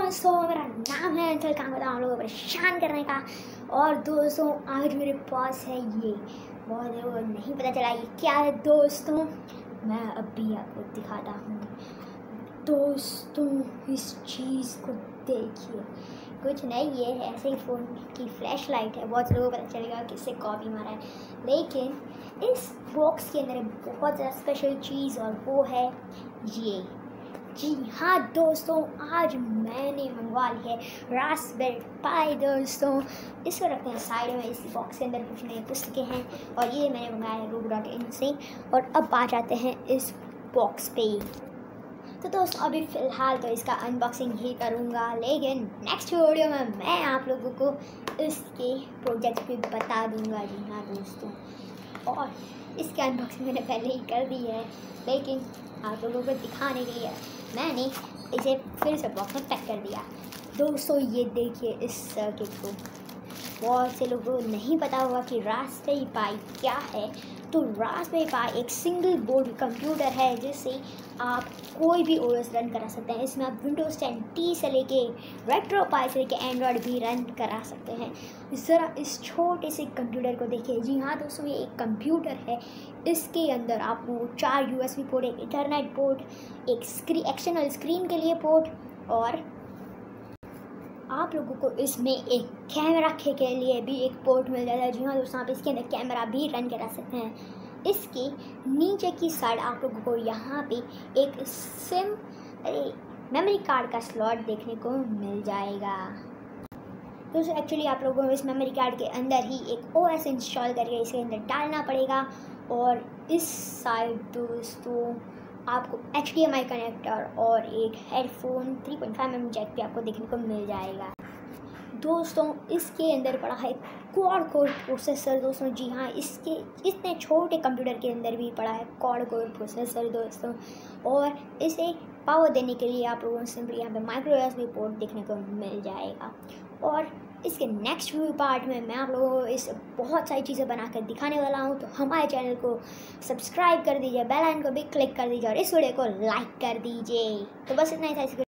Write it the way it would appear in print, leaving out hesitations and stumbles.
दोस्तों, मेरा नाम है अंचल। काम बताऊँ आप लोगों को परेशान करने का। और दोस्तों, आज मेरे पास है ये, बहुत लोगों को नहीं पता चला ये क्या है। दोस्तों, मैं अभी आपको दिखाता हूँ। दोस्तों, इस चीज़ को देखिए, कुछ नहीं, ये ऐसे ही फ़ोन की फ्लैश लाइट है। बहुत लोगों को पता चलेगा किससे कॉपी मारा है, लेकिन इस बॉक्स के अंदर बहुत ज़्यादा स्पेशल चीज़, और वो है ये। जी हाँ दोस्तों, आज मैंने मंगवा ली है रास्पबेरी पाई। दोस्तों, इसको रखते हैं साइड में। इस बॉक्स के अंदर कुछ नई पुस्तकें हैं, और ये मैंने मंगाया है Rook.in से। और अब आ जाते हैं इस बॉक्स पे। तो दोस्तों, अभी फ़िलहाल तो इसका अनबॉक्सिंग ही करूँगा, लेकिन नेक्स्ट वीडियो में मैं आप लोगों को इसके प्रोजेक्ट भी बता दूँगा। जी हाँ दोस्तों, और इसकी अनबॉक्सिंग मैंने पहले ही कर दी है, लेकिन आप लोगों को दिखाने के लिए मैंने इसे फिर से बॉक्स में पैक कर दिया। दोस्तों, ये देखिए इस सर्किट को। बहुत से लोगों को नहीं पता होगा कि रास्पबेरी पाई क्या है। तो रास्पबेरी पाई एक सिंगल बोर्ड कंप्यूटर है, जिससे आप कोई भी ओएस रन करा सकते हैं। इसमें आप विंडोज़ 10T से लेके रेट्रोपाई से लेके एंड्रॉयड भी रन करा सकते हैं। ज़रा इस छोटे से कंप्यूटर को देखिए। जी हाँ दोस्तों, ये एक कंप्यूटर है। इसके अंदर आपको 4 USB पोर्ट, एक इथरनेट पोर्ट, एक एक्सटर्नल स्क्रीन के लिए पोर्ट, और आप लोगों को इसमें एक कैमरा के लिए भी एक पोर्ट मिल जाता है। जी हाँ दोस्तों, आप इसके अंदर कैमरा भी रन करा सकते हैं। इसके नीचे की साइड आप लोगों को यहाँ पे एक मेमोरी कार्ड का स्लॉट देखने को मिल जाएगा। दोस्तों, एक्चुअली आप लोगों को इस मेमोरी कार्ड के अंदर ही एक OS इंस्टॉल करके इसके अंदर डालना पड़ेगा। और इस साइड दोस्तों, आपको HDMI कनेक्टर और एक हेडफोन 3.5mm जैक भी आपको देखने को मिल जाएगा। दोस्तों, इसके अंदर पड़ा है क्वाड कोर प्रोसेसर। दोस्तों, जी हाँ, इसके इतने छोटे कंप्यूटर के अंदर भी पड़ा है क्वाड कोर प्रोसेसर दोस्तों। और इसे पावर देने के लिए आप लोगों को सिंपली यहाँ पे माइक्रो USB पोर्ट देखने को मिल जाएगा। और इसके नेक्स्ट वीडियो पार्ट में मैं आप लोगों को इस बहुत सारी चीज़ें बनाकर दिखाने वाला हूँ। तो हमारे चैनल को सब्सक्राइब कर दीजिए, बेल आइकन को भी क्लिक कर दीजिए, और इस वीडियो को लाइक कर दीजिए। तो बस इतना ही था।